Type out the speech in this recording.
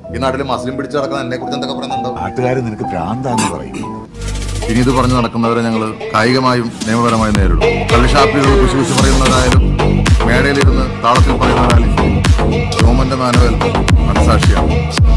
ഈ നാട്ടിൽ മസ്ലിം പിടിച്ചു നടക്കുന്ന എന്നെ കുറിച്ച് എന്തൊക്കെ പറയുന്നുണ്ടാവും? നാട്ടുകാരെ നിനക്ക് ഭ്രാന്താന്ന് പറയും. ഇനി ഇത് പറഞ്ഞു നടക്കുന്നവരെ ഞങ്ങൾ കായികമായും നിയമപരമായും നേരിടും. കള്ളിഷാപ്പിലുള്ള കുശുകുശു പറയുന്നതായാലും മേടയിലിരുന്ന് താളത്തിൽ പറയുന്നതായാലും ഹ്യൂമന്റെ മാനുവൽ മനസാക്ഷിയാണ്.